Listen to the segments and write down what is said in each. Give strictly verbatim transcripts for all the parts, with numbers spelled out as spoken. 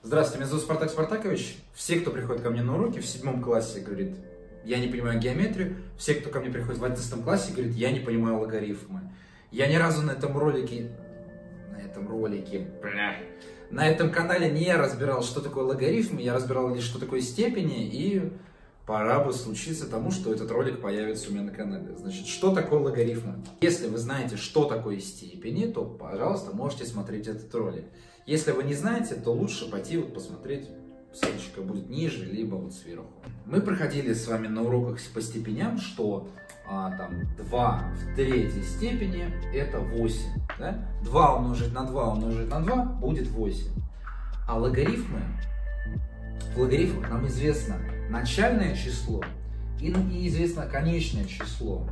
Здравствуйте, меня зовут Спартак Спартакович. Все, кто приходит ко мне на уроки в седьмом классе, говорит, я не понимаю геометрию. Все, кто ко мне приходит в одиннадцатом классе, говорит, я не понимаю логарифмы. Я ни разу на этом ролике, на этом ролике, бля, на этом канале не разбирал, что такое логарифмы. Я разбирал лишь, что такое степени, и пора бы случиться тому, что этот ролик появится у меня на канале. Значит, что такое логарифмы? Если вы знаете, что такое степени, то, пожалуйста, можете смотреть этот ролик. Если вы не знаете, то лучше пойти вот посмотреть, ссылочка будет ниже, либо вот сверху. Мы проходили с вами на уроках по степеням, что а, там два в третьей степени это восемь. Да? два умножить на два умножить на два будет восемь. А логарифмы, в логарифмах нам известно начальное число и, и известно конечное число.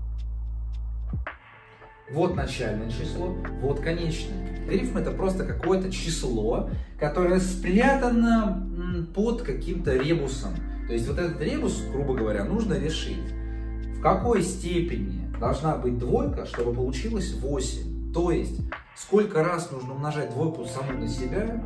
Вот начальное число, вот конечное. Логарифм — это просто какое-то число, которое спрятано под каким-то ребусом. То есть вот этот ребус, грубо говоря, нужно решить. В какой степени должна быть двойка, чтобы получилось восемь? То есть сколько раз нужно умножать двойку саму на себя,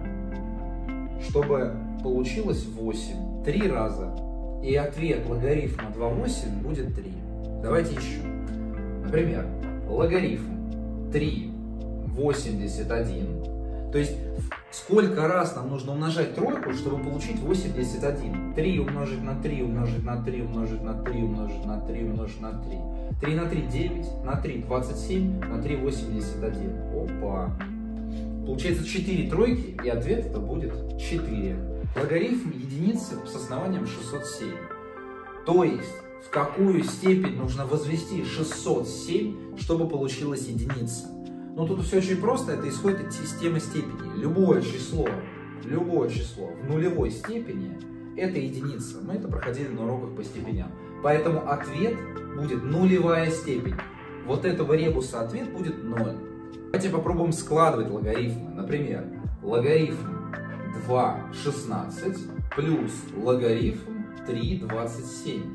чтобы получилось восемь? Три раза. И ответ логарифма два восемь будет три. Давайте еще. Например, логарифм три восемьдесят один. То есть сколько раз нам нужно умножать тройку, чтобы получить восемьдесят один? три умножить на три умножить на три умножить на три умножить на три умножить на три. три на три девять, на три двадцать семь, на три восемьдесят один. Опа! Получается четыре тройки, и ответ это будет четыре. Логарифм единицы с основанием шестьсот семь. То есть в какую степень нужно возвести шестьсот семь, чтобы получилась единица? Ну тут все очень просто, это исходит из системы степеней. Любое число, любое число в нулевой степени это единица. Мы это проходили на уроках по степеням. Поэтому ответ будет нулевая степень. Вот этого ребуса ответ будет ноль. Давайте попробуем складывать логарифмы. Например, логарифм два шестнадцать плюс логарифм три двадцать семь.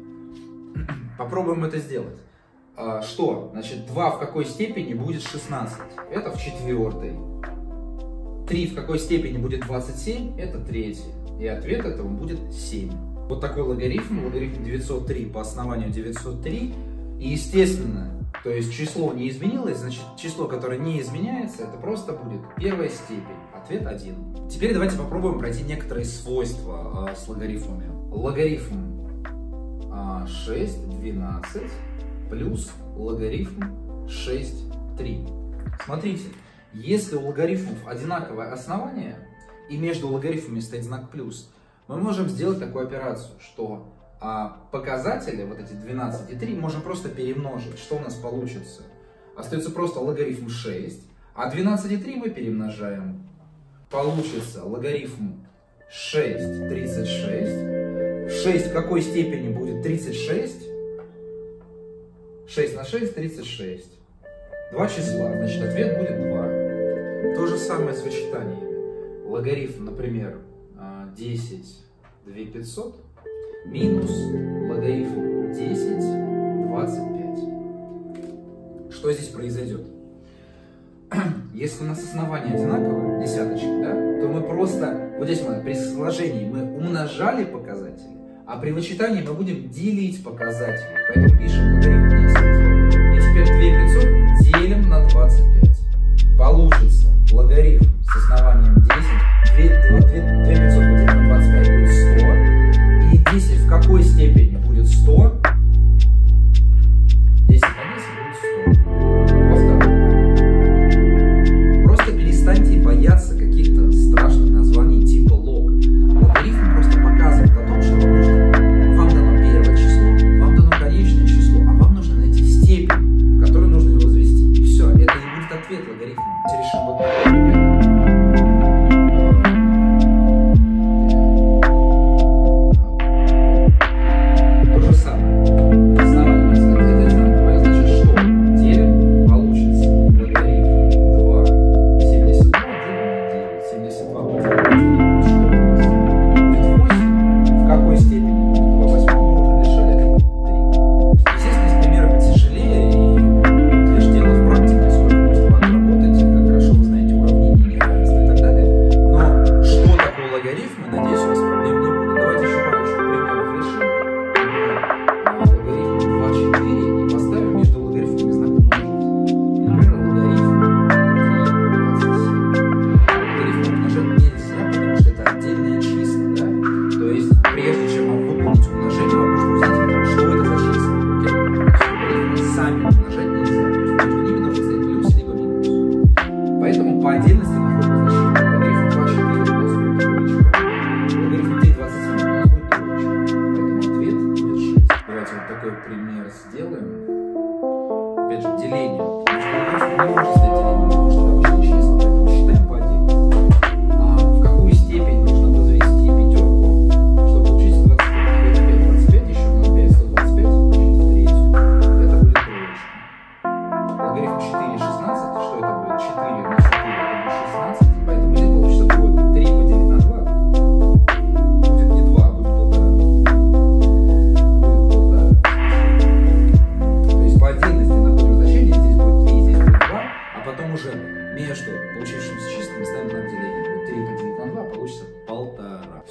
Попробуем это сделать. Что? Значит, два в какой степени будет шестнадцать? Это в четвертой. три в какой степени будет двадцать семь? Это третья. И ответ этого будет семь. Вот такой логарифм. Логарифм девятьсот три по основанию девятьсот три. И естественно, то есть число не изменилось, значит число, которое не изменяется, это просто будет первая степень. Ответ один. Теперь давайте попробуем пройти некоторые свойства э, с логарифмами. Логарифм э, шесть двенадцать плюс логарифм шесть три. Смотрите, если у логарифмов одинаковое основание и между логарифмами стоит знак плюс, мы можем сделать такую операцию, что а, показатели, вот эти двенадцать и три, можем просто перемножить. Что у нас получится? Остается просто логарифм шесть, а двенадцать и три мы перемножаем. Получится логарифм шесть тридцать шесть. шесть в какой степени будет тридцать шесть? шесть на шесть тридцать шесть. Два числа, значит ответ будет два. То же самое с вычитаниями. Логарифм, например, десять две пятьсот минус логарифм десять двадцать пять. Что здесь произойдет? Если у нас основание одинаковое, десяточек, да, то мы просто, вот здесь мы при сложении мы умножали показатели, а при вычитании мы будем делить показатели. Поэтому пишем логарифм десять. И теперь две пятьсот делим на двадцать пять. Получится логарифм с основанием десять. две пятьсот поделить на двадцать пять будет сто. И десять в какой степени будет сто? десять на десять будет сто. Во второй. Просто перестаньте бояться каких-то страшных названий типа лог. Логарифм просто показывает о том, что вам нужно, вам дано первое число, вам дано конечное число, а вам нужно найти степень, в которой нужно его возвести. И все, это и будет ответ логарифма. Решим вот такой пример. Что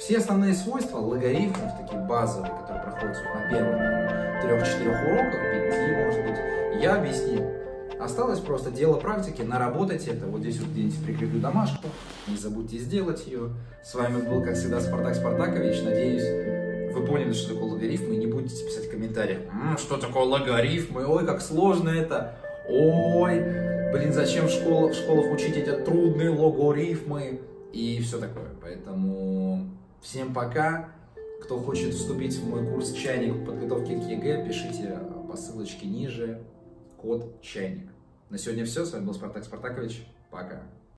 все основные свойства логарифмов, такие базовые, которые проходят на первых трех-четырех уроках, пяти, может быть, я объяснил. Осталось просто дело практики, наработать это. Вот здесь вот где-нибудь прикреплю домашку, не забудьте сделать ее. С вами был, как всегда, Спартак Спартакович. Надеюсь, вы поняли, что такое логарифмы, и не будете писать в комментариях: М, что такое логарифмы, ой, как сложно это, ой, блин, зачем в школах, в школах учить эти трудные логарифмы и все такое. Поэтому всем пока. Кто хочет вступить в мой курс «Чайник» подготовки к ЕГЭ, пишите по ссылочке ниже код «Чайник». На сегодня все. С вами был Спартак Спартакович. Пока.